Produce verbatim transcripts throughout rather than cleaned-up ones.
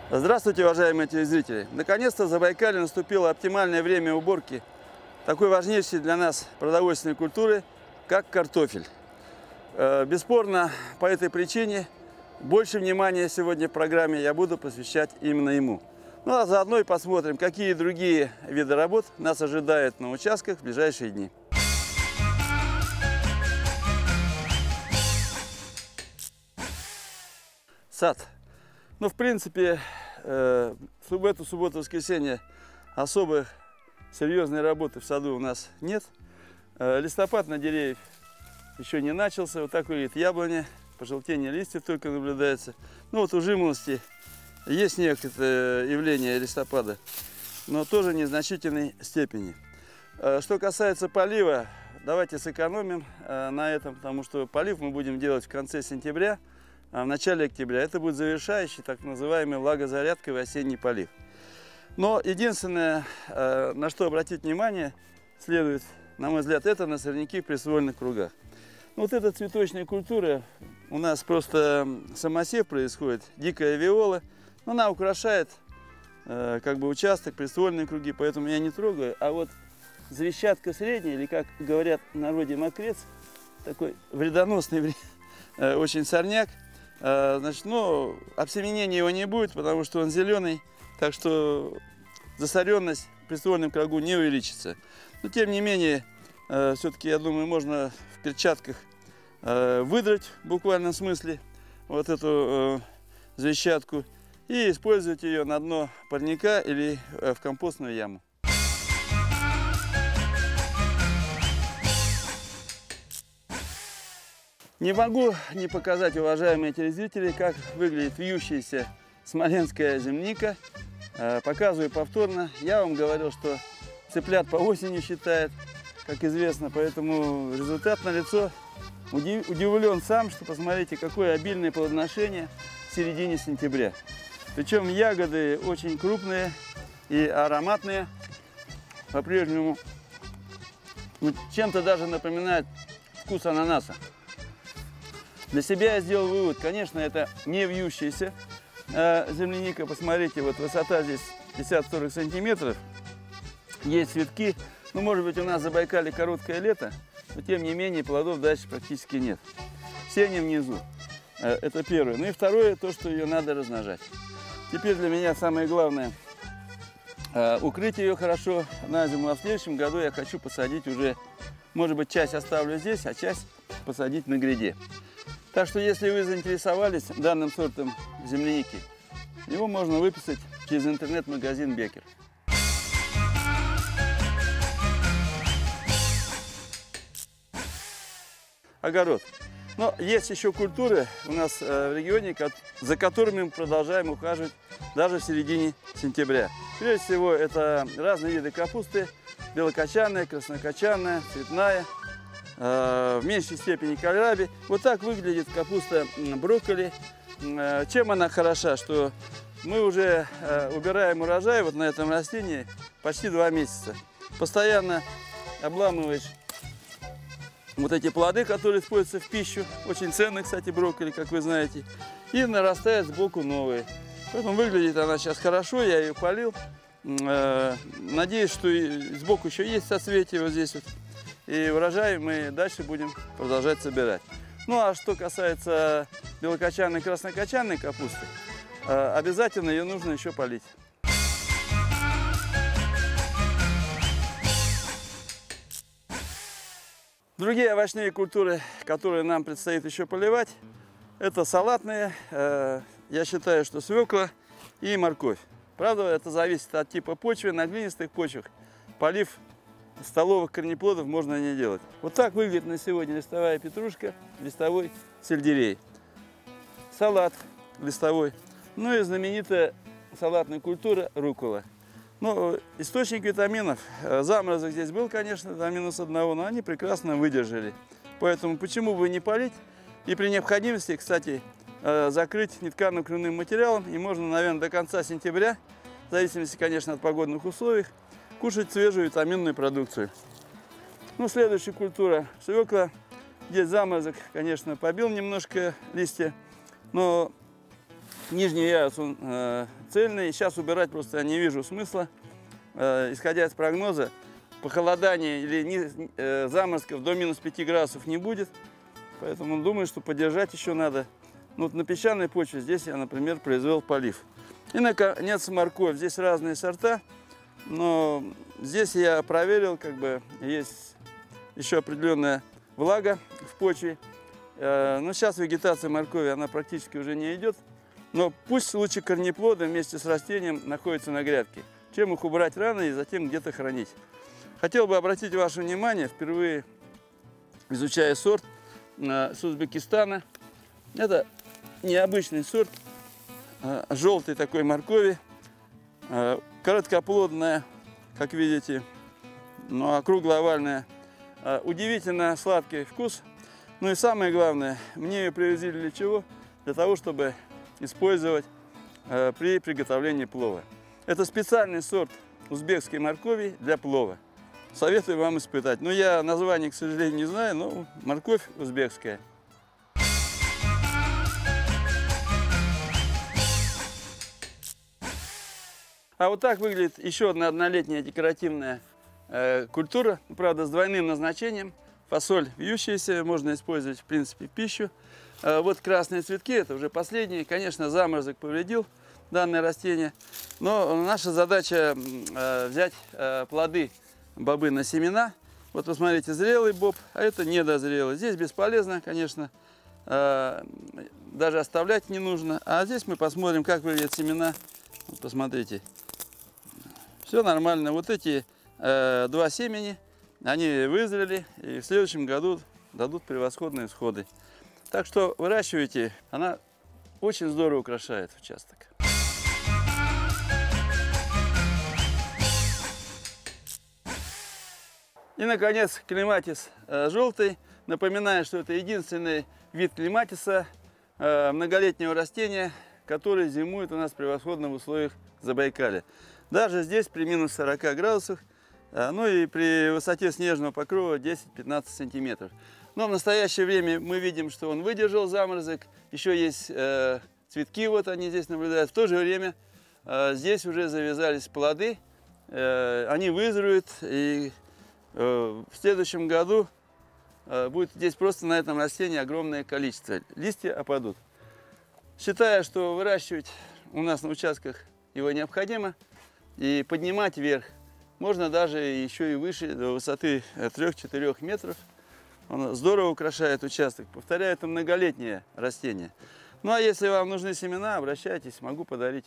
Здравствуйте, уважаемые телезрители! Наконец-то в Забайкалье наступило оптимальное время уборки такой важнейшей для нас продовольственной культуры, как картофель. Бесспорно, по этой причине больше внимания сегодня в программе я буду посвящать именно ему. Ну а заодно и посмотрим, какие другие виды работ нас ожидают на участках в ближайшие дни. Сад. Ну, в принципе, э, в эту субботу-воскресенье особой серьезной работы в саду у нас нет. Э, листопад на деревьях еще не начался. Вот так выглядит яблоня. Пожелтение листьев только наблюдается. Ну, вот у жимолости есть некоторое явление листопада, но тоже в незначительной степени. Э, что касается полива, давайте сэкономим э, на этом, потому что полив мы будем делать в конце сентября. В начале октября. Это будет завершающий, так называемый влагозарядковый осенний полив. Но единственное, на что обратить внимание следует, на мой взгляд, это на сорняки в приствольных кругах. Вот эта цветочная культура, у нас просто самосев происходит, дикая виола, но она украшает как бы участок, приствольные круги, поэтому я не трогаю. А вот звездчатка средняя, или как говорят в народе мокрец, такой вредоносный очень сорняк, значит, ну, обсеменения его не будет, потому что он зеленый, так что засоренность в приствольном кругу не увеличится. Но, тем не менее, все-таки, я думаю, можно в перчатках выдрать в буквальном смысле вот эту звездчатку и использовать ее на дно парника или в компостную яму. Не могу не показать, уважаемые телезрители, как выглядит вьющаяся смоленская земляника. Показываю повторно. Я вам говорил, что цыплят по осени считает, как известно, поэтому результат налицо. Удивлен сам, что посмотрите, какое обильное плодоношение в середине сентября. Причем ягоды очень крупные и ароматные. По-прежнему чем-то даже напоминает вкус ананаса. Для себя я сделал вывод, конечно, это не вьющаяся э, земляника. Посмотрите, вот высота здесь пятьдесят-сорок сантиметров. Есть цветки. Ну, может быть, у нас в Забайкалье короткое лето, но тем не менее плодов дальше практически нет. Все они внизу. Э, это первое. Ну и второе, то, что ее надо размножать. Теперь для меня самое главное э, укрыть ее хорошо на зиму. А в следующем году я хочу посадить уже, может быть, часть оставлю здесь, а часть посадить на гряде. Так что, если вы заинтересовались данным сортом земляники, его можно выписать через интернет-магазин Беккер. Огород. Но есть еще культуры у нас в регионе, за которыми мы продолжаем ухаживать даже в середине сентября. Прежде всего, это разные виды капусты: белокочанная, краснокочанная, цветная. В меньшей степени кальраби. Вот так выглядит капуста брокколи. Чем она хороша? Что мы уже убираем урожай вот на этом растении почти два месяца. Постоянно обламываешь вот эти плоды, которые используются в пищу. Очень ценные, кстати, брокколи, как вы знаете. И нарастает сбоку новые. Поэтому выглядит она сейчас хорошо. Я ее полил. Надеюсь, что и сбоку еще есть соцветие вот здесь вот. И урожай мы дальше будем продолжать собирать. Ну а что касается белокочанной и краснокочанной капусты, обязательно ее нужно еще полить. Другие овощные культуры, которые нам предстоит еще поливать, это салатные. Я считаю, что свекла и морковь. Правда, это зависит от типа почвы. На глинистых почвах полив столовых корнеплодов можно не делать. Вот так выглядит на сегодня листовая петрушка, листовой сельдерей, салат листовой, ну и знаменитая салатная культура руккола. Ну, источник витаминов, заморозок здесь был, конечно, до минус одного, но они прекрасно выдержали. Поэтому почему бы не полить и при необходимости, кстати, закрыть нетканно-крывным материалом, и можно, наверное, до конца сентября, в зависимости, конечно, от погодных условий, кушать свежую витаминную продукцию. Ну, следующая культура свекла. Здесь заморозок, конечно, побил немножко листья, но Нижний ярус он э, цельный. Сейчас убирать просто я не вижу смысла. Э, исходя из прогноза, похолодания или не, э, заморозков до минус пяти градусов не будет. Поэтому думаю, что поддержать еще надо. Ну, вот на песчаной почве здесь я, например, произвел полив. И, наконец, морковь. Здесь разные сорта. Но здесь я проверил, как бы есть еще определенная влага в почве. Э, но сейчас вегетация моркови, она практически уже не идет. Но пусть лучше корнеплоды вместе с растением находятся на грядке, чем их убрать рано и затем где-то хранить. Хотел бы обратить ваше внимание, впервые изучая сорт э, с Узбекистана. Это необычный сорт э, желтой такой моркови, э, короткоплодная, как видите, но округло-овальная. Э, удивительно сладкий вкус. Ну и самое главное, мне ее привезли для чего? Для того, чтобы использовать э, при приготовлении плова. Это специальный сорт узбекской моркови для плова. Советую вам испытать. Ну, я название, к сожалению, не знаю, но морковь узбекская. А вот так выглядит еще одна однолетняя декоративная э, культура, правда, с двойным назначением. Фасоль вьющаяся, можно использовать, в принципе, в пищу. Э, вот красные цветки, это уже последние. Конечно, заморозок повредил данное растение. Но наша задача э, взять э, плоды бобы на семена. Вот посмотрите, зрелый боб, а это недозрелый. Здесь бесполезно, конечно, э, даже оставлять не нужно. А здесь мы посмотрим, как выглядят семена. Вот посмотрите. Все нормально. Вот эти э, два семени, они вызрели и в следующем году дадут превосходные всходы. Так что выращивайте, она очень здорово украшает участок. И, наконец, клематис э, желтый. Напоминаю, что это единственный вид клематиса, э, многолетнего растения, который зимует у нас превосходно в условиях Забайкалья. Даже здесь при минус сорока градусах, э, ну и при высоте снежного покрова десять-пятнадцать сантиметров. Но в настоящее время мы видим, что он выдержал заморозок. Еще есть э, цветки, вот они здесь наблюдают. В то же время э, здесь уже завязались плоды, э, они вызреют, и в следующем году будет здесь просто на этом растении огромное количество. Листья опадут. Считаю, что выращивать у нас на участках его необходимо и поднимать вверх. Можно даже еще и выше, до высоты трёх-четырёх метров. Он здорово украшает участок. Повторяю, это многолетнее растение. Ну а если вам нужны семена, обращайтесь, могу подарить.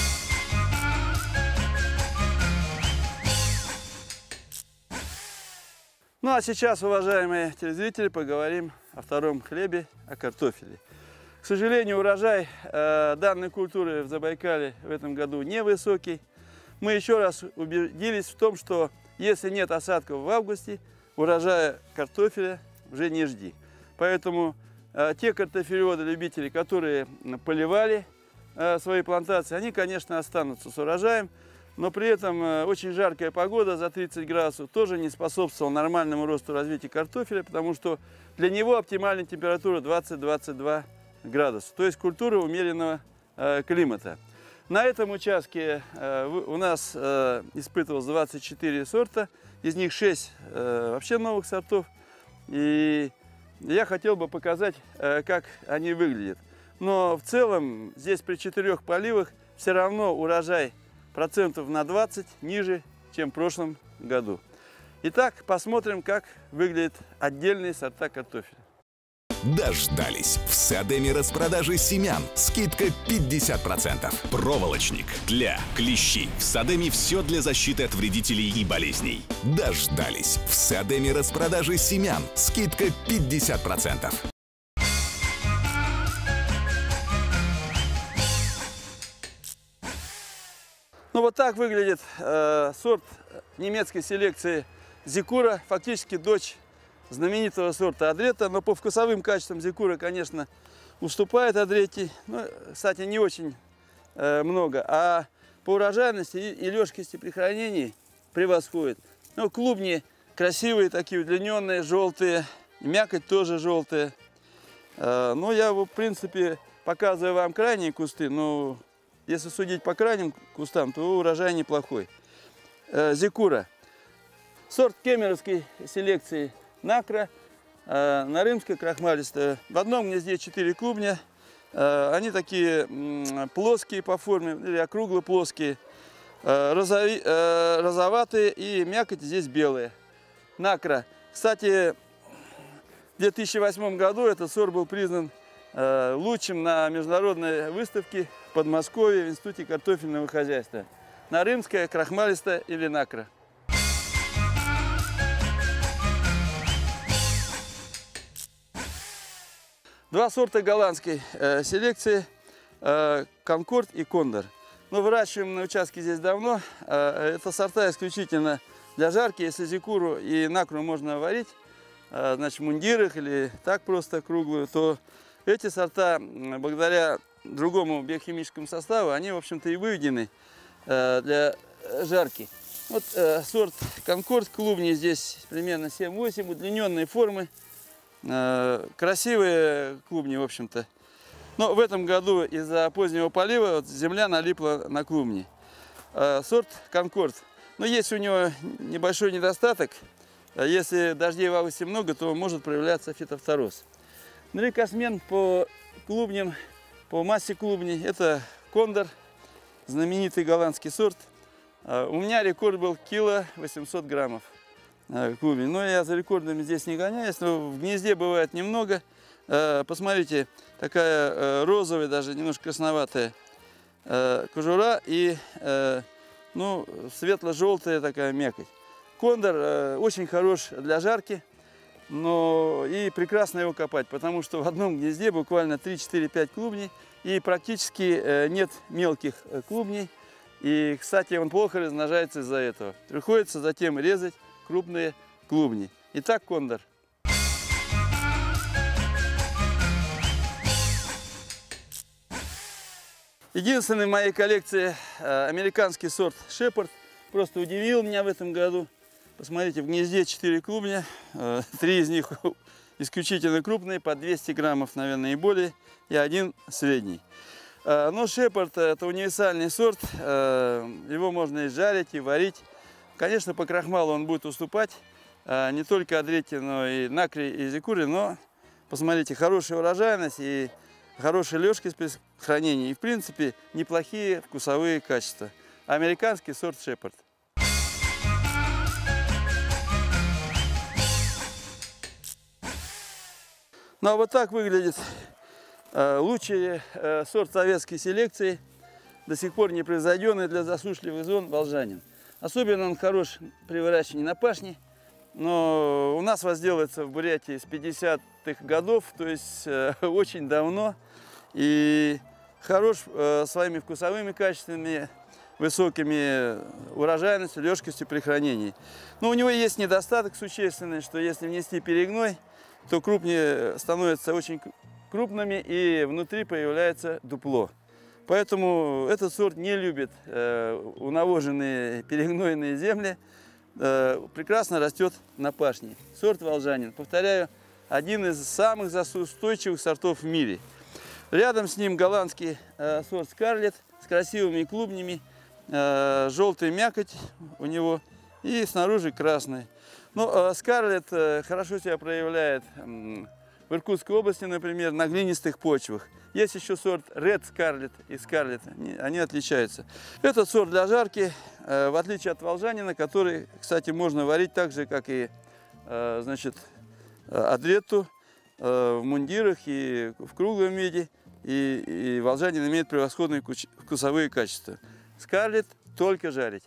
Ну а сейчас, уважаемые телезрители, поговорим о втором хлебе, о картофеле. К сожалению, урожай э, данной культуры в Забайкалье в этом году невысокий. Мы еще раз убедились в том, что если нет осадков в августе, урожая картофеля уже не жди. Поэтому э, те картофелеводы, любители, которые поливали э, свои плантации, они, конечно, останутся с урожаем. Но при этом очень жаркая погода за тридцать градусов тоже не способствовала нормальному росту развития картофеля, потому что для него оптимальная температура двадцать-двадцать два градуса, то есть культура умеренного э, климата. На этом участке э, у нас э, испытывалось двадцать четыре сорта, из них шесть э, вообще новых сортов. И я хотел бы показать, э, как они выглядят. Но в целом здесь при четырех поливах все равно урожай процентов на двадцать ниже, чем в прошлом году. Итак, посмотрим, как выглядят отдельные сорта картофеля. Дождались. В Садеме распродажи семян. Скидка пятьдесят процентов. Проволочник, тля, клещи. В Садеме все для защиты от вредителей и болезней. Дождались. В Садеме распродажи семян. Скидка пятьдесят процентов. Ну вот так выглядит э, сорт немецкой селекции Зикура, фактически дочь знаменитого сорта Адрета, но по вкусовым качествам Зикура, конечно, уступает Адрете, но, кстати, не очень э, много, а по урожайности и, и легкости при хранении превосходит. Ну, клубни красивые, такие удлиненные, желтые, мякоть тоже желтая. Э, но я, в принципе, показываю вам крайние кусты, но если судить по крайним кустам, то урожай неплохой. Зикура. Сорт кемеровской селекции Накра, нарымская крахмалистая. В одном гнезде четыре клубня. Они такие плоские по форме, или округло-плоские, розови, розоватые, и мякоть здесь белая. Накра. Кстати, в две тысячи восьмом году этот сорт был признан лучшим на международной выставке в Подмосковье в Институте картофельного хозяйства. Нарымская, крахмалистая или Накра. Два сорта голландской э, селекции, э, Конкорд и Кондор. Но выращиваем на участке здесь давно. Э, это сорта исключительно для жарки. Если зикуру и накру можно варить, э, значит, в мундирах или так просто круглую, то эти сорта, благодаря другому биохимическому составу, они, в общем-то, и выведены э, для жарки. Вот э, сорт Конкорд, клубни здесь примерно семь-восемь, удлиненные формы. Красивые клубни, в общем-то. Но в этом году из-за позднего полива вот, земля налипла на клубни. Сорт Конкорд. Но есть у него небольшой недостаток. Если дождей в августе много, то может проявляться фитофтороз. Ну и рекордсмен по клубням, по массе клубней, это Кондор, знаменитый голландский сорт. У меня рекорд был кило восемьсот граммов. Клубни. Но я за рекордами здесь не гоняюсь, но в гнезде бывает немного. Посмотрите, такая розовая, даже немножко красноватая кожура и ну, светло-желтая такая мякоть. Кондор очень хорош для жарки, но и прекрасно его копать, потому что в одном гнезде буквально три-четыре-пять клубней и практически нет мелких клубней. И, кстати, он плохо размножается из-за этого. Приходится затем резать крупные клубни. Итак, Кондор. Единственный в моей коллекции американский сорт Шепард. Просто удивил меня в этом году. Посмотрите, в гнезде четыре клубня. Три из них исключительно крупные, по двести граммов, наверное, и более. И один средний. Но Шепард — это универсальный сорт. Его можно и жарить, и варить. Конечно, по крахмалу он будет уступать а, не только адрете, но и накре, и зикуре, но посмотрите, хорошая урожайность и хорошая лёжкость при хранении, и в принципе неплохие вкусовые качества. Американский сорт Шепард. Ну а вот так выглядит а, лучший а, сорт советской селекции, до сих пор не произведенный для засушливых зон, волжанин. Особенно он хорош при выращивании на пашне, но у нас возделывается в Бурятии с пятидесятых годов, то есть э, очень давно, и хорош э, своими вкусовыми качествами, высокими урожайностью, лёжкостью при хранении. Но у него есть недостаток существенный, что если внести перегной, то крупни становятся очень крупными и внутри появляется дупло. Поэтому этот сорт не любит э, унавоженные перегнойные земли, э, прекрасно растет на пашне. Сорт волжанин, повторяю, один из самых засухоустойчивых сортов в мире. Рядом с ним голландский э, сорт Скарлетт с красивыми клубнями, э, желтая мякоть у него и снаружи красный. Но э, Скарлетт э, хорошо себя проявляет э, в Иркутской области, например, на глинистых почвах. Есть еще сорт Red Scarlet и Scarlet, они, они отличаются. Этот сорт для жарки, э, в отличие от волжанина, который, кстати, можно варить так же, как и э, значит, адретту э, в мундирах и в круглом виде. И, и волжанин имеет превосходные вкусовые качества. Scarlet только жарить.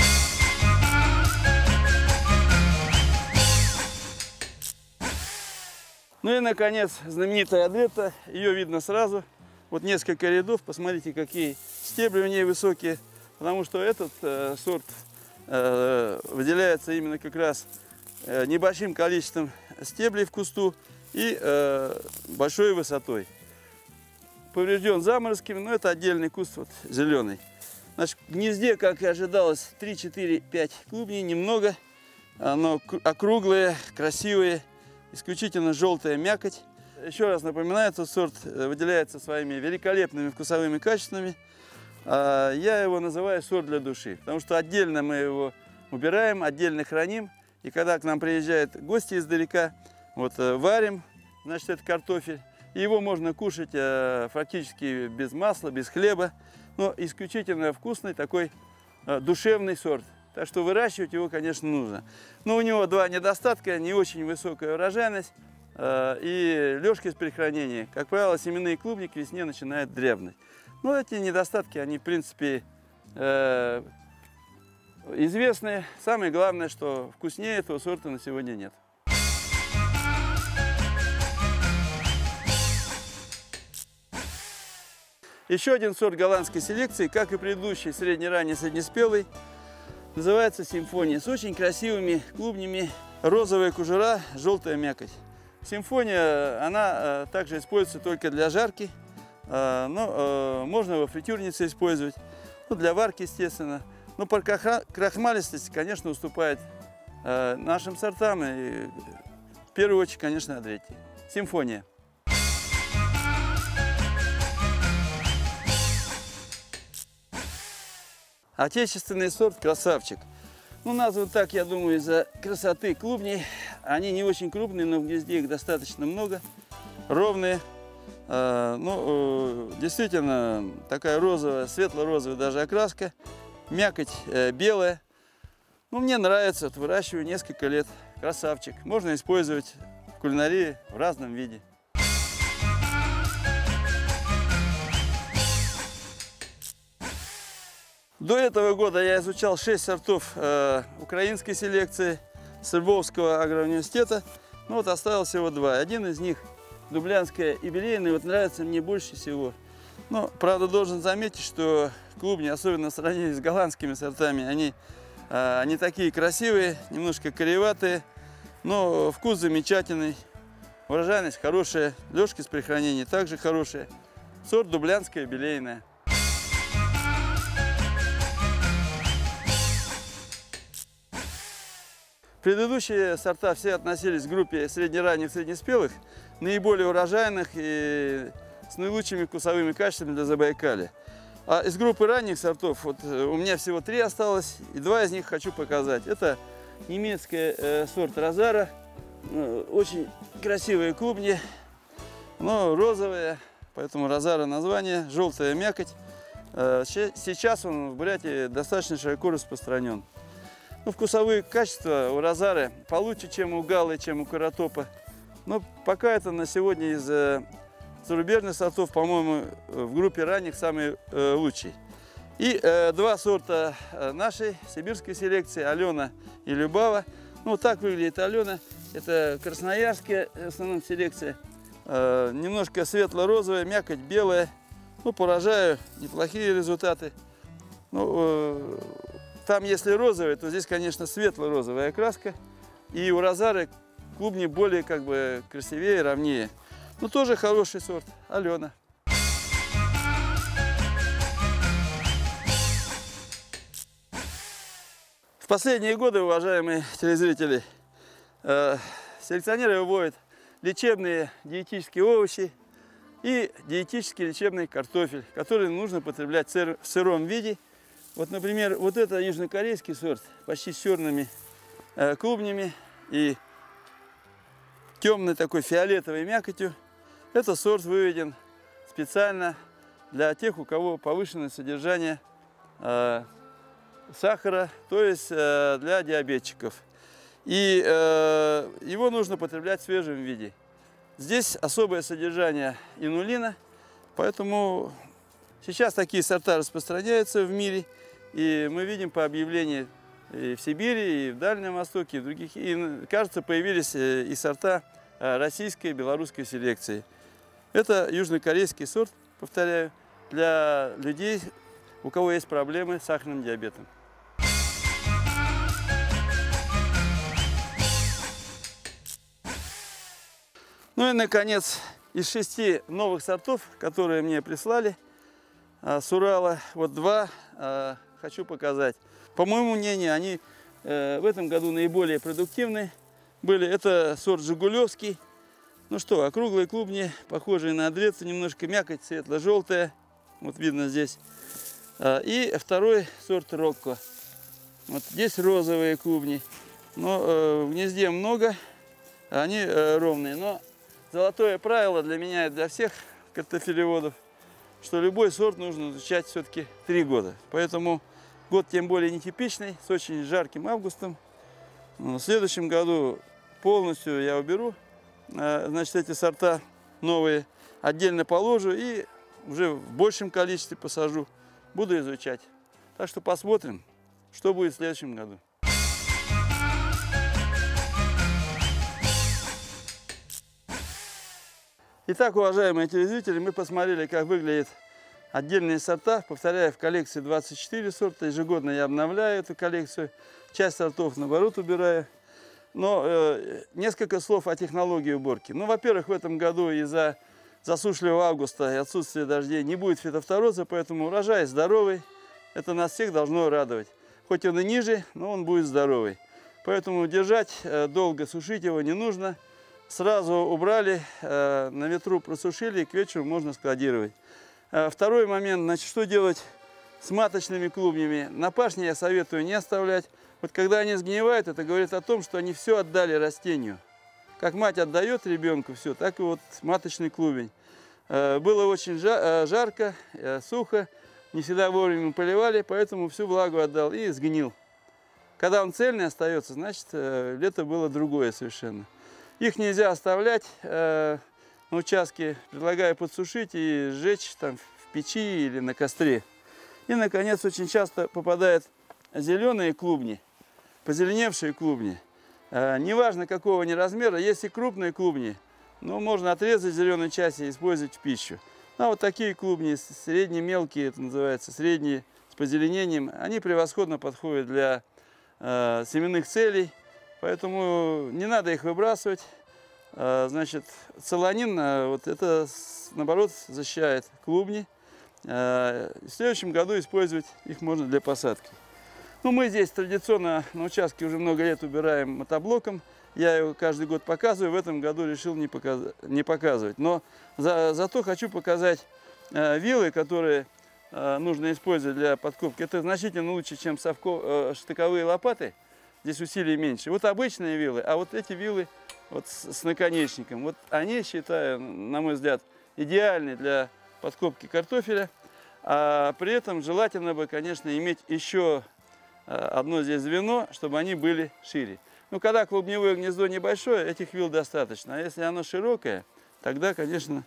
Ну и, наконец, знаменитая адретта. Ее видно сразу. Вот несколько рядов. Посмотрите, какие стебли у нее высокие. Потому что этот э, сорт э, выделяется именно как раз э, небольшим количеством стеблей в кусту и э, большой высотой. Поврежден заморозками, но это отдельный куст, вот, зеленый. Значит, в гнезде, как и ожидалось, три, четыре, пять клубней. Немного. Оно округлые, красивые. Исключительно желтая мякоть. еще раз напоминаю, этот сорт выделяется своими великолепными вкусовыми качествами. Я его называю сорт для души, потому что отдельно мы его убираем, отдельно храним. И когда к нам приезжают гости издалека, вот варим, значит, это картофель. И его можно кушать фактически без масла, без хлеба. Но исключительно вкусный такой душевный сорт. Так что выращивать его, конечно, нужно. Но у него два недостатка: не очень высокая урожайность и лёжкость при хранении. Как правило, семенные клубни к весне начинают дрябнуть. Но эти недостатки, они, в принципе, э, известны. Самое главное, что вкуснее этого сорта на сегодня нет. Еще один сорт голландской селекции, как и предыдущий, средне-ранний, среднеспелый, называется Симфония, с очень красивыми клубнями, розовая кожура, желтая мякоть. Симфония, она также используется только для жарки. Но можно во фритюрнице использовать, ну, для варки, естественно. Но по крахмалистости, конечно, уступает нашим сортам, и в первую очередь, конечно, Адретти. Симфония. Отечественный сорт красавчик. Ну, назван так, я думаю, из-за красоты клубней. Они не очень крупные, но в гнезде их достаточно много, ровные. Ну, действительно, такая розовая, светло-розовая даже окраска, мякоть белая. Ну, мне нравится, вот, выращиваю несколько лет. Красавчик. Можно использовать в кулинарии в разном виде. До этого года я изучал шесть сортов э, украинской селекции Свердловского агроуниверситета. Ну, вот оставил всего два. Один из них дублянская юбилейная, вот нравится мне больше всего. Но, правда, должен заметить, что клубни, особенно в сравнении с голландскими сортами, они, э, они такие красивые, немножко кореватые, но вкус замечательный, урожайность хорошая, лёжкость при хранении также хорошая. Сорт дублянская юбилейная. Предыдущие сорта все относились к группе среднеранних, среднеспелых, наиболее урожайных и с наилучшими вкусовыми качествами для Забайкалья. А из группы ранних сортов вот, у меня всего три осталось, и два из них хочу показать. Это немецкий э, сорт Розара, э, очень красивые клубни, но розовые, поэтому Розара название, желтая мякоть. Э, сейчас он в Бурятии достаточно широко распространен. Ну, вкусовые качества у Розары получше, чем у Галлы, чем у Каратопа. Но пока это на сегодня из э, зарубежных сортов, по-моему, в группе ранних самый э, лучший. И э, два сорта нашей сибирской селекции, Алена и Любава. Ну, вот так выглядит Алена. Это красноярская в основном селекция. Э, немножко светло-розовая, мякоть белая. Ну, по урожаю неплохие результаты. Ну, э, Там, если розовый, то здесь, конечно, светло-розовая окраска. И у Розары клубни более как бы красивее, ровнее. Но тоже хороший сорт. Алена. В последние годы, уважаемые телезрители, э, селекционеры выводят лечебные диетические овощи и диетический лечебный картофель, который нужно потреблять в сыром виде. Вот, например, вот это южнокорейский сорт, почти с черными э, клубнями и темной такой фиолетовой мякотью. Этот сорт выведен специально для тех, у кого повышенное содержание э, сахара, то есть э, для диабетчиков. И э, его нужно потреблять в свежем виде. Здесь особое содержание инулина, поэтому сейчас такие сорта распространяются в мире. И мы видим по объявлению и в Сибири, и в Дальнем Востоке, и в других. И, кажется, появились и сорта российской и белорусской селекции. Это южнокорейский сорт, повторяю, для людей, у кого есть проблемы с сахарным диабетом. Ну и, наконец, из шести новых сортов, которые мне прислали с Урала, вот два хочу показать. По моему мнению, они в этом году наиболее продуктивны были. Это сорт Жигулевский. Ну что, округлые клубни, похожие на одрецы, немножко мякоть светло-желтая. Вот видно здесь. И второй сорт Рокко. Вот здесь розовые клубни. Но э, в гнезде много, они э, ровные. Но золотое правило для меня и для всех картофелеводов, что любой сорт нужно изучать все-таки три года. Поэтому год тем более нетипичный, с очень жарким августом. В следующем году полностью я уберу, значит, эти сорта новые, отдельно положу и уже в большем количестве посажу. Буду изучать. Так что посмотрим, что будет в следующем году. Итак, уважаемые телезрители, мы посмотрели, как выглядят отдельные сорта. Повторяю, в коллекции двадцать четыре сорта. Ежегодно я обновляю эту коллекцию. Часть сортов, наоборот, убираю. Но э, несколько слов о технологии уборки. Ну, во-первых, в этом году из-за засушливого августа и отсутствия дождей не будет фитофтороза, поэтому урожай здоровый. Это нас всех должно радовать. Хоть он и ниже, но он будет здоровый. Поэтому держать э, долго, сушить его не нужно. Сразу убрали, э, на ветру просушили, и к вечеру можно складировать. Э, второй момент, значит, что делать с маточными клубнями? На пашне я советую не оставлять. Вот когда они сгнивают, это говорит о том, что они все отдали растению. Как мать отдает ребенку все, так и вот маточный клубень. Э, было очень жа жарко, э, сухо, не всегда вовремя поливали, поэтому всю влагу отдал и сгнил. Когда он цельный остается, значит, э, лето было другое совершенно. Их нельзя оставлять э, на участке, предлагаю подсушить и сжечь там в печи или на костре. И, наконец, очень часто попадают зеленые клубни, позеленевшие клубни. Э, неважно, какого они размера, если крупные клубни, ну, можно отрезать зеленую часть и использовать в пищу. А вот такие клубни, средние, мелкие, это называется, средние, с позеленением, они превосходно подходят для э, семенных целей. Поэтому не надо их выбрасывать. Значит, солонин, вот это, наоборот, защищает клубни. В следующем году использовать их можно для посадки. Ну, мы здесь традиционно на участке уже много лет убираем мотоблоком. Я его каждый год показываю. В этом году решил не, показ... не показывать. Но за... зато хочу показать вилы, которые нужно использовать для подкопки. Это значительно лучше, чем совко... штыковые лопаты. Здесь усилий меньше. Вот обычные вилы, а вот эти вилы вот с, с наконечником, вот они, считаю, на мой взгляд, идеальны для подкопки картофеля. А при этом желательно бы, конечно, иметь еще одно здесь звено, чтобы они были шире. Ну, когда клубневое гнездо небольшое, этих вил достаточно. А если оно широкое, тогда, конечно,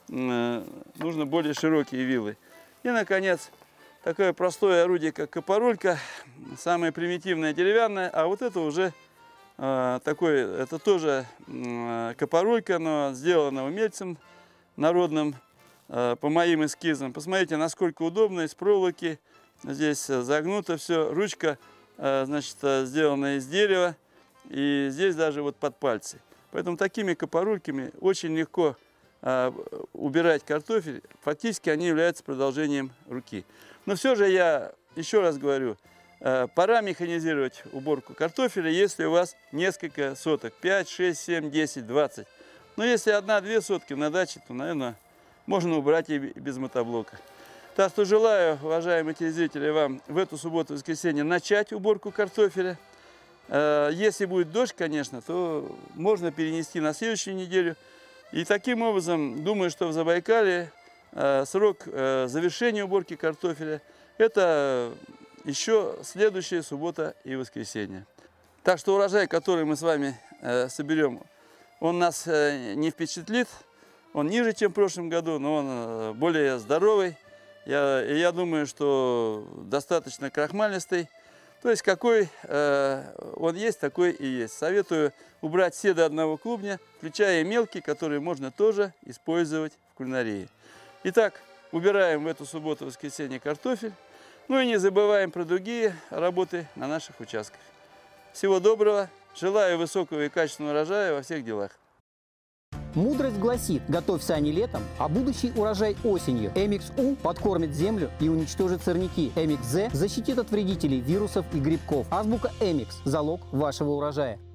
нужно более широкие вилы. И, наконец, такое простое орудие, как копорулька, самое примитивное деревянное, а вот это уже э, такой, это тоже э, копорулька, но сделана умельцем народным, э, по моим эскизам. Посмотрите, насколько удобно, из проволоки, здесь загнуто все, ручка, э, значит, сделана из дерева, и здесь даже вот под пальцы. Поэтому такими копорульками очень легко э, убирать картофель, фактически они являются продолжением руки. Но все же я еще раз говорю, пора механизировать уборку картофеля, если у вас несколько соток, пять, шесть, семь, десять, двадцать. Но если одна-две сотки на даче, то, наверное, можно убрать и без мотоблока. Так что желаю, уважаемые телезрители, вам в эту субботу-воскресенье начать уборку картофеля. Если будет дождь, конечно, то можно перенести на следующую неделю. И таким образом, думаю, что в Забайкалье срок завершения уборки картофеля – это еще следующая суббота и воскресенье. Так что урожай, который мы с вами соберем, он нас не впечатлит. Он ниже, чем в прошлом году, но он более здоровый. Я, я думаю, что достаточно крахмалистый. То есть какой он есть, такой и есть. Советую убрать все до одного клубня, включая и мелкие, которые можно тоже использовать в кулинарии. Итак, убираем в эту субботу-воскресенье картофель. Ну и не забываем про другие работы на наших участках. Всего доброго. Желаю высокого и качественного урожая во всех делах. Мудрость гласит: готовь сани летом, а будущий урожай осенью. Эмикс У подкормит землю и уничтожит сорняки. Эмикс З защитит от вредителей, вирусов и грибков. Азбука Эмикс – залог вашего урожая.